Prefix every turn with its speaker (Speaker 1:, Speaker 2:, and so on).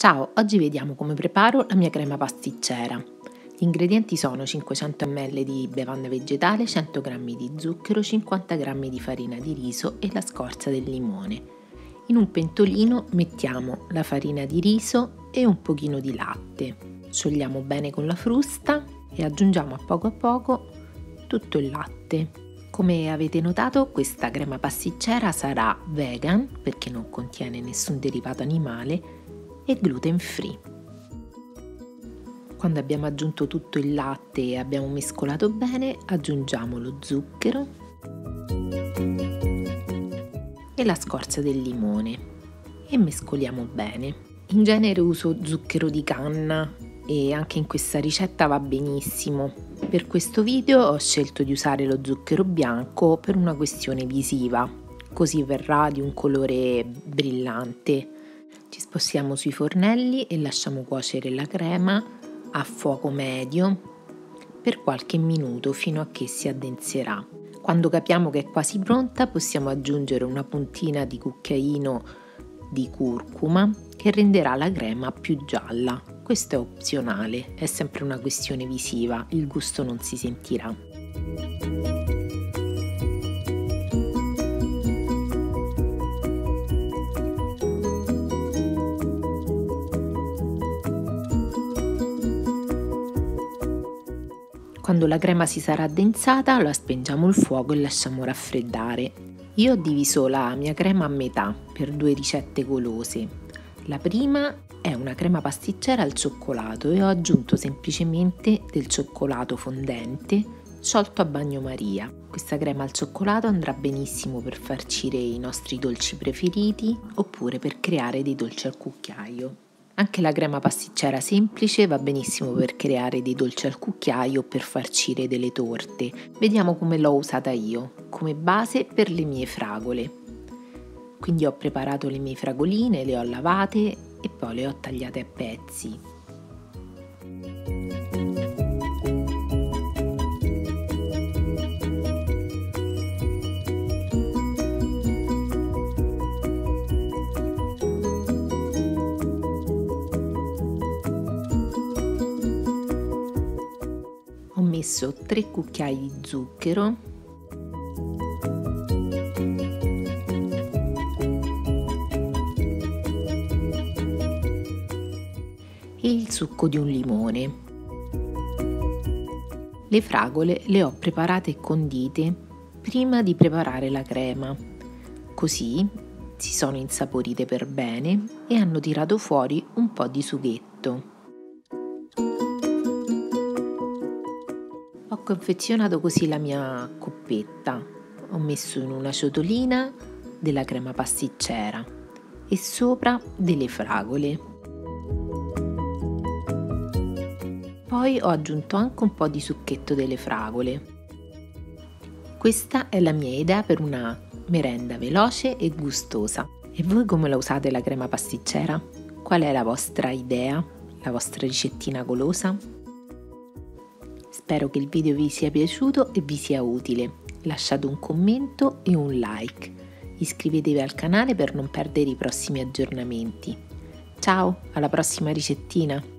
Speaker 1: Ciao, oggi vediamo come preparo la mia crema pasticcera. Gli ingredienti sono 500 ml di bevanda vegetale, 100 g di zucchero, 50 g di farina di riso e la scorza del limone. In un pentolino mettiamo la farina di riso e un pochino di latte. Sciogliamo bene con la frusta e aggiungiamo a poco tutto il latte. Come avete notato, questa crema pasticcera sarà vegan perché non contiene nessun derivato animale e gluten free. Quando abbiamo aggiunto tutto il latte e abbiamo mescolato bene, aggiungiamo lo zucchero e la scorza del limone e mescoliamo bene. In genere uso zucchero di canna e anche in questa ricetta va benissimo. Per questo video ho scelto di usare lo zucchero bianco per una questione visiva, così verrà di un colore brillante. Ci spostiamo sui fornelli e lasciamo cuocere la crema a fuoco medio per qualche minuto fino a che si addenserà. Quando capiamo che è quasi pronta possiamo aggiungere una puntina di cucchiaino di curcuma che renderà la crema più gialla. Questo è opzionale, è sempre una questione visiva, il gusto non si sentirà. Quando la crema si sarà addensata, la spengiamo il fuoco e lasciamo raffreddare. Io ho diviso la mia crema a metà per due ricette golose. La prima è una crema pasticcera al cioccolato e ho aggiunto semplicemente del cioccolato fondente sciolto a bagnomaria. Questa crema al cioccolato andrà benissimo per farcire i nostri dolci preferiti oppure per creare dei dolci al cucchiaio. Anche la crema pasticcera semplice va benissimo per creare dei dolci al cucchiaio o per farcire delle torte. Vediamo come l'ho usata io, come base per le mie fragole. Quindi ho preparato le mie fragoline, le ho lavate e poi le ho tagliate a pezzi. Ho messo 3 cucchiai di zucchero e il succo di un limone. Le fragole le ho preparate e condite prima di preparare la crema, così si sono insaporite per bene e hanno tirato fuori un po' di sughetto. Ho confezionato così la mia coppetta. Ho messo in una ciotolina della crema pasticcera e sopra delle fragole. Poi ho aggiunto anche un po' di succhetto delle fragole. Questa è la mia idea per una merenda veloce e gustosa. E voi come la usate la crema pasticcera? Qual è la vostra idea? La vostra ricettina golosa? Spero che il video vi sia piaciuto e vi sia utile. Lasciate un commento e un like. Iscrivetevi al canale per non perdere i prossimi aggiornamenti. Ciao, alla prossima ricettina!